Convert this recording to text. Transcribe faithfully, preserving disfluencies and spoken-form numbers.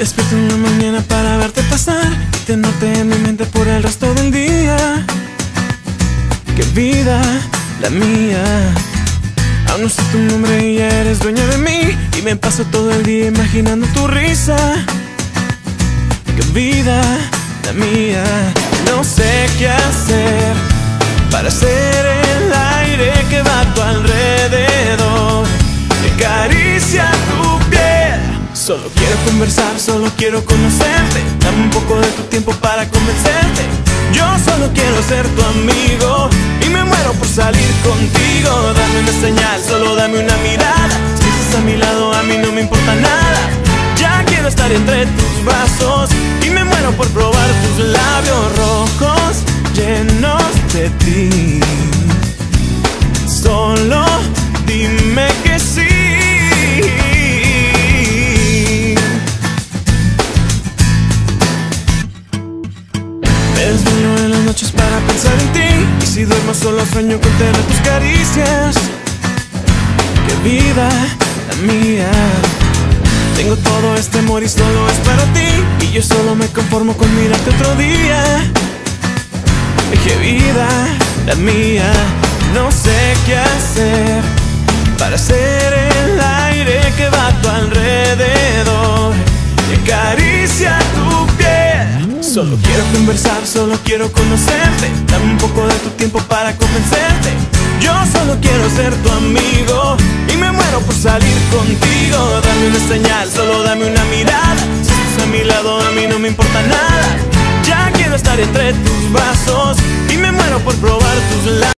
despierto en la mañana para verte pasar y tenerte en mi mente por el resto del día. Qué vida la mía. Aún no sé tu nombre y ya eres dueña de mí, y me paso todo el día imaginando tu risa. Qué vida la mía. No sé qué hacer para ser el aire que va a tu alrededor, que acaricia tu piel. Solo quiero conversar, solo quiero conocerte. Dame un poco de tu tiempo para convencerte. Yo solo quiero ser tu amigo y me muero por salir contigo. Dame una señal, solo dame una mirada. Si estás a mi lado, a mí no me importa nada. Ya quiero estar entre tus brazos y me muero por probar tus labios rojos llenos de ti. Solo dime que sí. Me desvelo en las noches para pensar en ti, y si duermo solo sueño con tener tus caricias. Qué vida la mía. Tengo todo este amor y solo es para ti, y yo solo me conformo con mirarte otro día. Qué vida la mía. No sé qué hacer para ser el aire que va a tu alrededor, que acaricia tu piel. Solo quiero conversar, solo quiero conocerte. Dame un poco de tu tiempo para convencerte. Yo solo quiero ser tu amigo y me muero por salir contigo. Dame una señal, solo dame una mirada. Si estás a mi lado, a mí no me importa nada. Ya quiero estar entre tus brazos y me muero por probar tus labios.